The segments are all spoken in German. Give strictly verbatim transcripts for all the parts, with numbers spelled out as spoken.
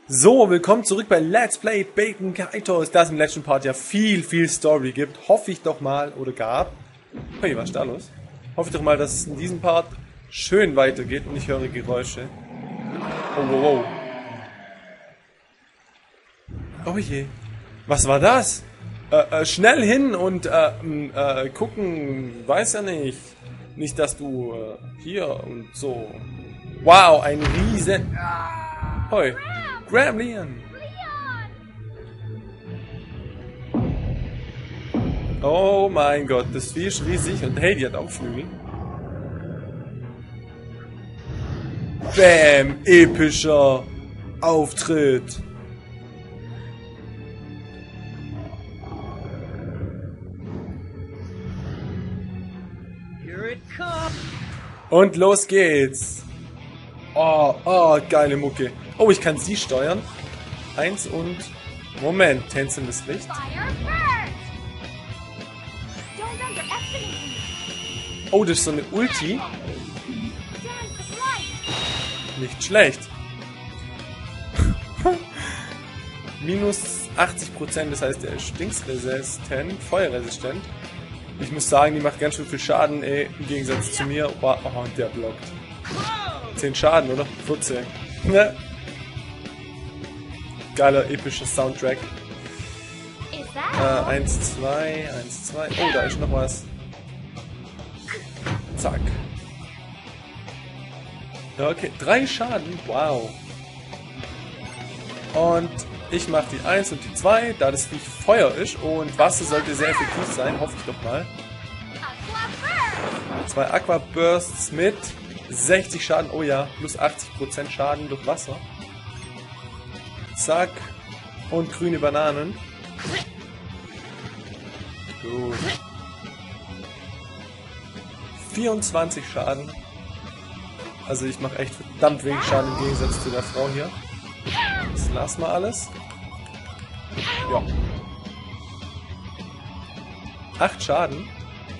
So, willkommen zurück bei Let's Play Bacon Kaitos, da es im letzten Part ja viel, viel Story gibt. Hoffe ich doch mal, oder gab. Hey, was ist da los? Hoffe ich doch mal, dass es in diesem Part schön weitergeht und ich höre Geräusche. Oh, wow, wow. Oh je. Was war das? Äh, äh, schnell hin und äh, äh, gucken, weiß ja nicht. Nicht, dass du äh, hier und so. Wow, ein Riesen. Hoi. Graham Leon! Oh mein Gott, das Vieh ist riesig und hey, die hat auch Flügel. Bam! Epischer Auftritt! Und los geht's! Oh, oh, geile Mucke. Oh, ich kann sie steuern. Eins und... Moment, tänzelndes Licht. Oh, das ist so eine Ulti. Nicht schlecht. Minus achtzig Prozent, das heißt, er ist stingsresistent, feuerresistent. Ich muss sagen, die macht ganz schön viel Schaden, ey, im Gegensatz zu mir. Oh, und der blockt. zehn Schaden, oder? vierzehn. Ne? Geiler, epischer Soundtrack. Äh, eins, zwei, eins, zwei. Oh, da ist noch was. Zack. Okay, drei Schaden. Wow. Und ich mache die eins und die zwei, da das Viech Feuer ist und Wasser sollte sehr effektiv sein, hoffe ich doch mal. Zwei Aqua Bursts mit sechzig Schaden. Oh ja, plus achtzig Prozent Schaden durch Wasser. Zack. Und grüne Bananen. Gut. vierundzwanzig Schaden. Also ich mache echt verdammt wenig Schaden im Gegensatz zu der Frau hier. Das lassen wir alles. Ja. acht Schaden.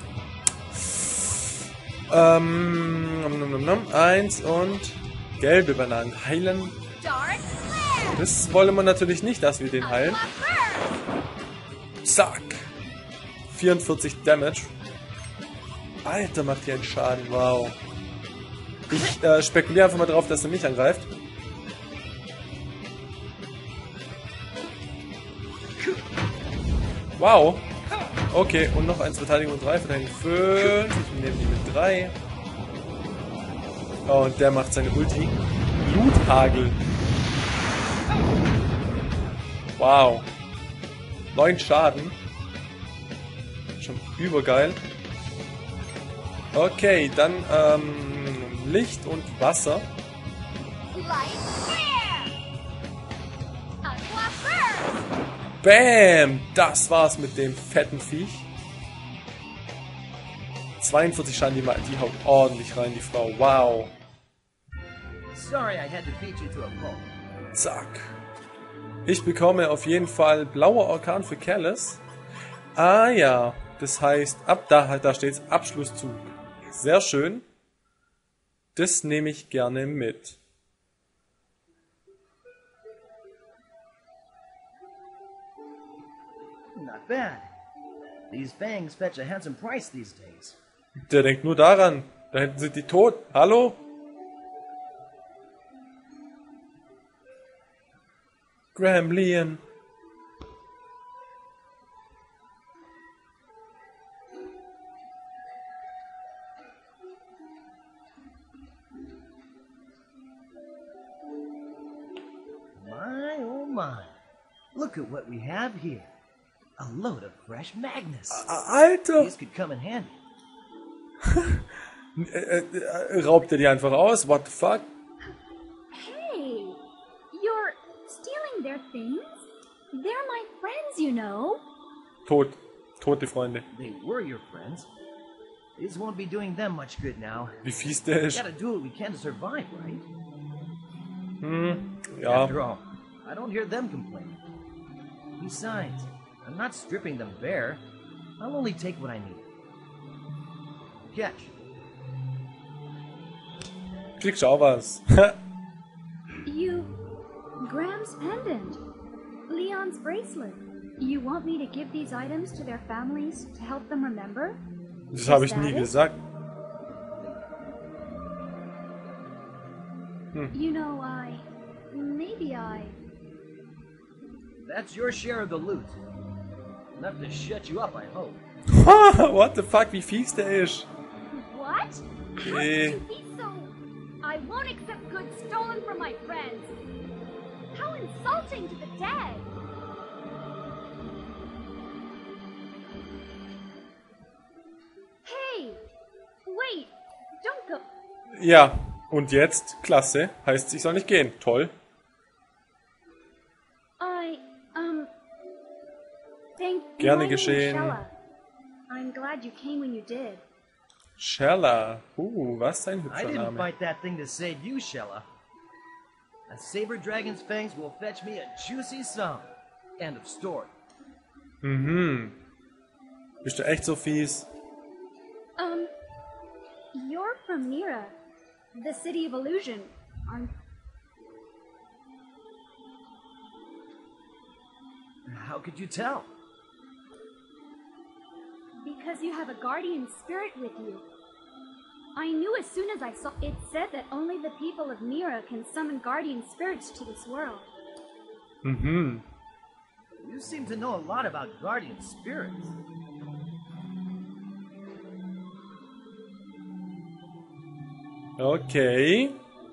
Ähm, eins und gelbe Bananen heilen. Das wollen wir natürlich nicht, dass wir den heilen. Zack. vierundvierzig Damage. Alter, macht hier einen Schaden. Wow. Ich äh, spekuliere einfach mal drauf, dass er mich angreift. Wow. Okay, und noch eins Verteidigung und drei, Verteidigung fünf. Ich nehme die mit drei. Oh, und der macht seine Ulti. Bluthagel. Wow. neun Schaden. Schon übergeil. Okay, dann ähm, Licht und Wasser. Bam! Das war's mit dem fetten Viech. zweiundvierzig Schaden, die, die haut ordentlich rein, die Frau. Wow. Sorry, I had to beat you to a pulp. Zack. Ich bekomme auf jeden Fall blauer Orkan für Callus. Ah ja, das heißt, ab da, da steht's Abschlusszug. Sehr schön. Das nehme ich gerne mit. Not bad. These fangs fetch a handsome price these days. Der denkt nur daran. Da hinten sind die tot. Hallo? Graham Leon. My oh my. Look at what we have here. A load of fresh Magnus. Alter! These could come in handy. äh, äh, raubt er die einfach aus? What the fuck? Hey, you're stealing their things? They're my friends, you know. Tot. Tote Freunde. They were your friends. This won't be doing them much good now. Wie fies der We ist. gotta do what we can to survive, right? Hm, ja. After all, I don't hear them complaining. Besides, I'm not stripping them bare. I'll only take what I need. Catch. Kriegst du auch was. You Graham's pendant. Leon's bracelet. You want me to give these items to their families to help them remember? Das habe Is ich nie that it? gesagt. You know, I... Maybe I... That's your share of the loot. Enough to shut you up, I hope. What the fuck, wie fies der ist. What? How Eh. could you be so... I won't accept goods stolen from my friends. How insulting to the dead. Hey! Wait! Don't go... Ja, und jetzt? Klasse. Heißt, ich soll nicht gehen. Toll. I, um... Thank Gerne my name is geschehen. Shella. I'm glad you came when you did. Shella. Uh, was ein I hübscher didn't Name. fight that thing to save you, Shella. A saber dragon's fangs will fetch me a juicy sum. End of story. Mhm. Bist du echt so fies? Um, you're from Mira, the city of illusion, aren't... How could you tell? Because you have a guardian spirit with you. I knew as soon as I saw it said that only the people of Mira can summon guardian spirits to this world. Mhm. You seem to know a lot about guardian spirits. Okay.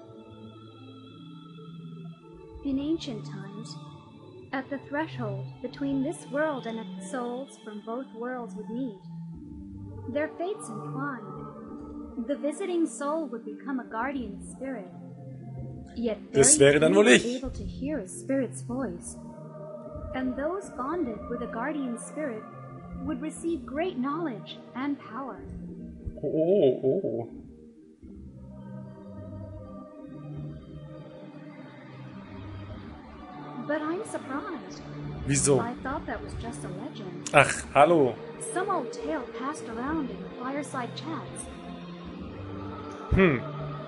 In ancient times, at the threshold between this world and its souls from both worlds would meet. Their fates entwined. The visiting soul would become a guardian spirit. Yet Das very wäre dann few wohl were ich. able to hear a spirit's voice. And those bonded with a guardian spirit would receive great knowledge and power. Oh, oh. But I'm surprised. Wieso? I thought that was just a legend. Ach, hallo. Some old tale passed around in fireside chats. Hm.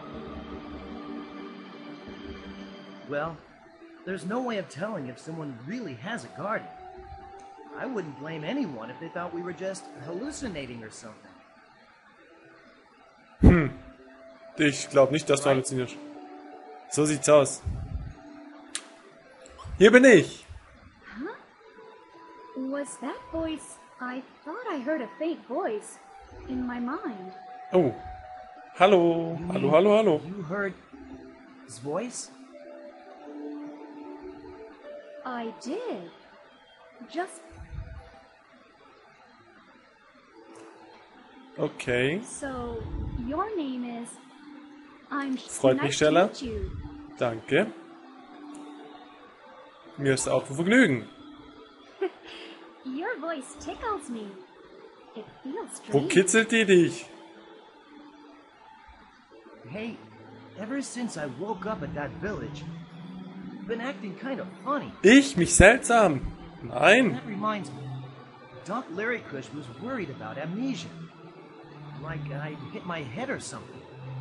Well, there's no way of telling if someone really has a guardian. I wouldn't blame anyone if they thought we were just hallucinating or something. Hm. Ich glaube nicht, dass du halluzinierst. So sieht's aus. Hier bin ich. Was that voice? I thought I heard a faint voice in my mind. Oh. Hallo. You Hallo, mean hallo, hallo. You heard his voice? I did. Just Okay. so your name is. I'm Freut mich, nice Stella. to meet you. Danke. Mir ist auch ein Vergnügen. Your voice tickles me. It feels Wo strange. kitzelt die dich? Hey, ever since I woke up at that village, you've been acting kind of funny. Ich? Mich seltsam? Nein. That reminds me, Doc Larrycush was worried about amnesia. Like I hit my head or something.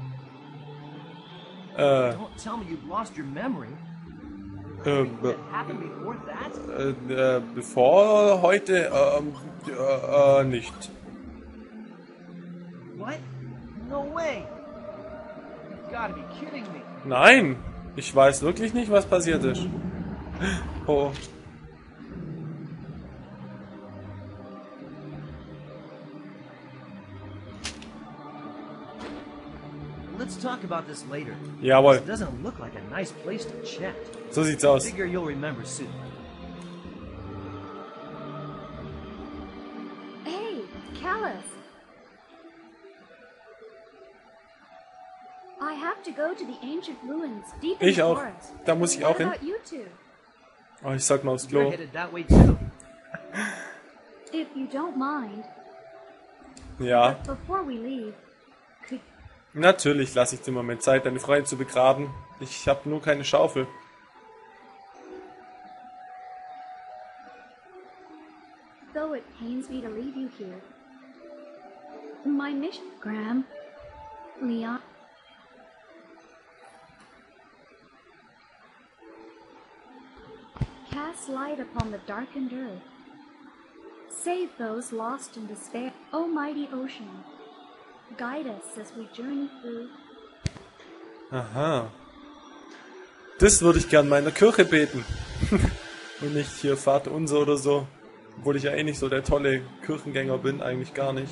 Äh, Don't tell me you've lost your memory. äh, What be- happened before that? äh, äh, bevor heute, ähm, äh, äh, nicht. What? No way! You've gotta be kidding me. Nein. Ich weiß wirklich nicht, was passiert ist. Oh. Let's talk about this later. Jawohl. This doesn't look like a nice place to chat. So sieht's aus. Figure you'll remember soon. Hey, Callus. I have to go to the ancient ruins deep in Ich the auch. forest. Da muss ich What auch hin. about you two? Oh, ich sollte mal aufs You're Klo. headed that way too. If you don't mind, Ja. before we leave, could Natürlich lasse ich dir mal Moment Zeit, deine Freunde zu begraben. Ich habe nur keine Schaufel. though it pains me to leave you here, my mission, Graham, Leon. cast light upon the darkened earth. Save those lost in despair. O mighty ocean, guide us as we journey through. Aha. Das würde ich gern mal in der Kirche beten. Und nicht hier Vater unser oder so. Obwohl ich ja eh nicht so der tolle Kirchengänger bin, eigentlich gar nicht.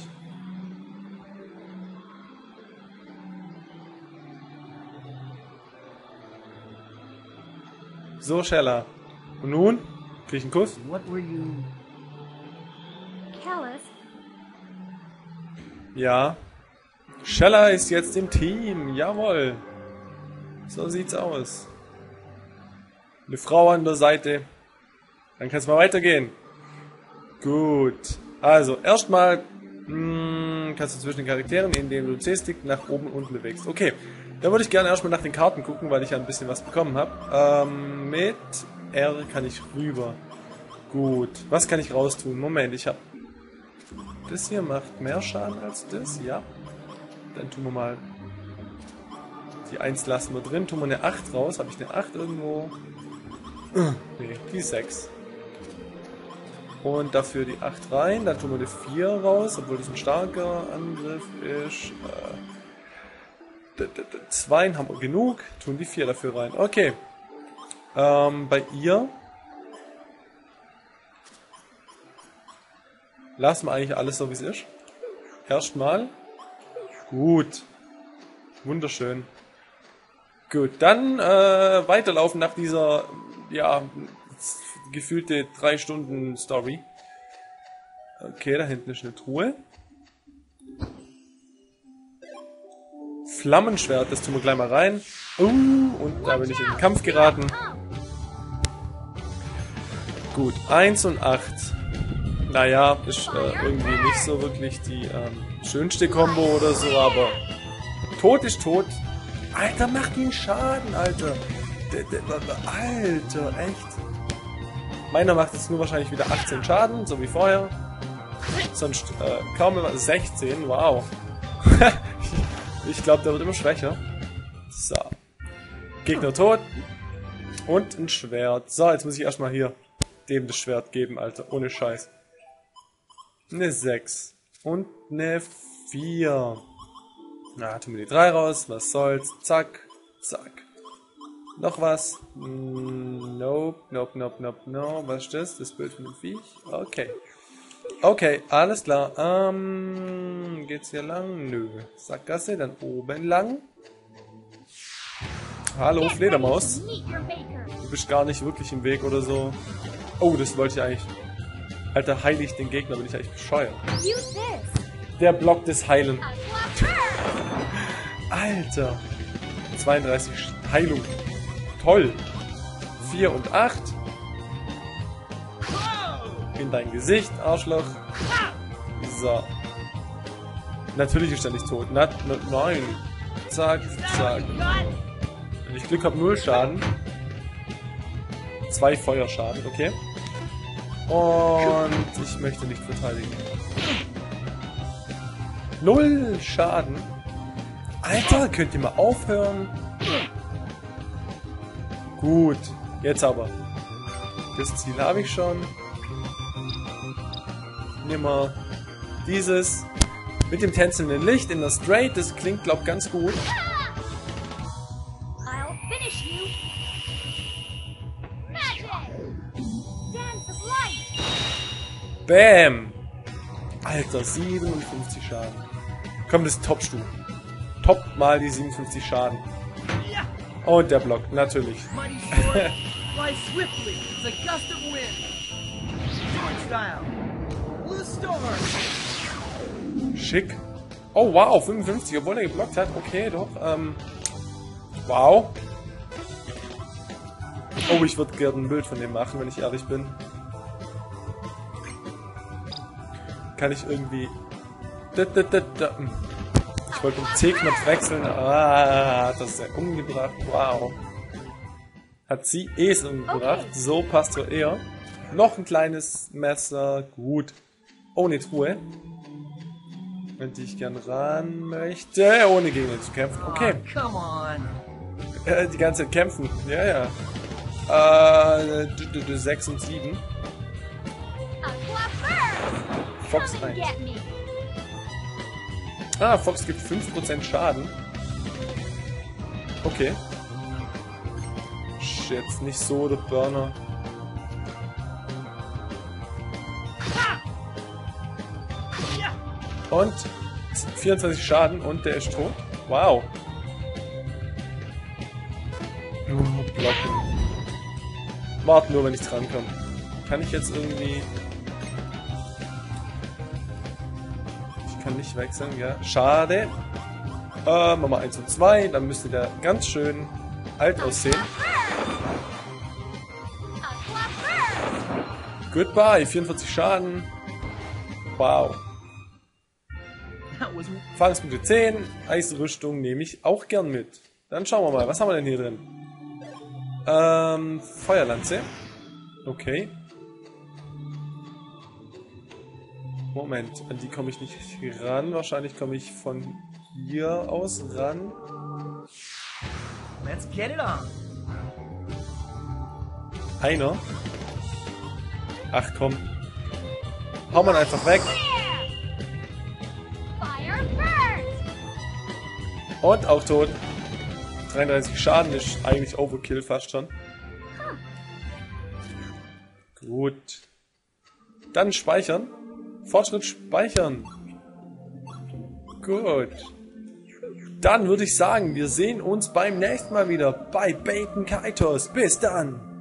So, Shella. Und nun? Krieg ich einen Kuss? What were you... Callus, Ja. Shella ist jetzt im Team. Jawohl. So sieht's aus. Eine Frau an der Seite. Dann kann es mal weitergehen. Gut. Also, erstmal hm, kannst du zwischen den Charakteren, indem du C-Stick nach oben und unten bewegst. Okay. Da würde ich gerne erstmal nach den Karten gucken, weil ich ja ein bisschen was bekommen habe. Ähm, mit R kann ich rüber. Gut. Was kann ich raustun? Moment, ich habe... Das hier macht mehr Schaden als das. Ja. Dann tun wir mal... Die eins lassen wir drin. Tun wir eine acht raus. Habe ich eine acht irgendwo? Nee, die sechs. Und dafür die acht rein. Dann tun wir die vier raus, obwohl das ein starker Angriff ist. Äh, zwei haben wir genug. Tun die vier dafür rein. Okay. Ähm, bei ihr lassen wir eigentlich alles so, wie es ist. Erstmal. Gut. Wunderschön. Gut, dann äh, weiterlaufen nach dieser, ja, gefühlte drei Stunden Story. Okay, da hinten ist eine Truhe. Flammenschwert, das tun wir gleich mal rein. Uh, und da bin ich in den Kampf geraten. Gut, eins und acht. Naja, ist äh, irgendwie nicht so wirklich die ähm, schönste Kombo oder so, aber tot ist tot. Alter, macht ihn Schaden, Alter. D -d -d Alter, echt. Meiner macht jetzt nur wahrscheinlich wieder achtzehn Schaden, so wie vorher. Sonst äh, kaum immer sechzehn, wow. Ich glaube, der wird immer schwächer. So. Gegner tot. Und ein Schwert. So, jetzt muss ich erstmal hier dem das Schwert geben, Alter. Ohne Scheiß. Eine sechs. Und eine vier. Na, tun wir die drei raus. Was soll's. Zack. Zack. Noch was? Nope, nope, nope, nope, no. Was ist das? Das Bild von dem Viech? Okay. Okay, alles klar. Ähm, geht's hier lang? Nö. Sackgasse, dann oben lang. Hallo, Fledermaus. Du bist gar nicht wirklich im Weg oder so. Oh, das wollte ich eigentlich. Alter, heile ich den Gegner, bin ich eigentlich bescheuert. Der blockt das Heilen. Alter. zweiunddreißig Heilung. Toll. vier und acht. In dein Gesicht, Arschloch. So. Natürlich ist er nicht tot. Na, na, nein. Zack, zack. Wenn ich Glück habe, null Schaden. Zwei Feuerschaden, okay. Und ich möchte nicht verteidigen. Null Schaden. Alter, könnt ihr mal aufhören? Gut, jetzt aber. Das Ziel habe ich schon. Nehmen wir dieses mit dem tänzelnden Licht in der Straight. Das klingt, glaub ich, ganz gut. Bam! Alter, siebenundfünfzig Schaden. Komm, das ist Top-Stufe. Top mal die siebenundfünfzig Schaden. Und der Block, natürlich. Schick. Oh wow, fünfundfünfzig, obwohl er geblockt hat. Okay, doch. Ähm, wow. Oh, ich würde gerne ein Bild von dem machen, wenn ich ehrlich bin. Kann ich irgendwie... Ich wollte den C-Knopf wechseln. Ah, hat das ja umgebracht. Wow. Hat sie es umgebracht. Okay. So passt so eher. Noch ein kleines Messer. Gut. Ohne Truhe. Wenn ich gern ran möchte. Ohne Gegner zu kämpfen. Okay. Oh, come on. Äh, die ganze Zeit kämpfen. Ja, ja. äh, sechs und sieben. Fox eins. Ah, Fox gibt fünf Prozent Schaden. Okay. Jetzt nicht so der Burner. Und vierundzwanzig Schaden und der ist tot. Wow. Blocken. Warte nur, wenn ich drankomme. Kann ich jetzt irgendwie... Ich kann nicht wechseln, ja. Schade. Äh, machen wir eins und zwei. Dann müsste der ganz schön alt aussehen. Goodbye. vierundvierzig Schaden. Wow. Erfahrungspunkte zehn. Eisrüstung nehme ich auch gern mit. Dann schauen wir mal. Was haben wir denn hier drin? Ähm, Feuerlanze. Okay. Moment, an die komme ich nicht ran. Wahrscheinlich komme ich von hier aus ran. Let's get it on. Einer. Ach komm. Hau man einfach weg. Und auch tot. dreiunddreißig Schaden ist eigentlich Overkill fast schon. Gut. Dann speichern. Fortschritt speichern. Gut. Dann würde ich sagen, wir sehen uns beim nächsten Mal wieder bei Baten Kaitos. Bis dann.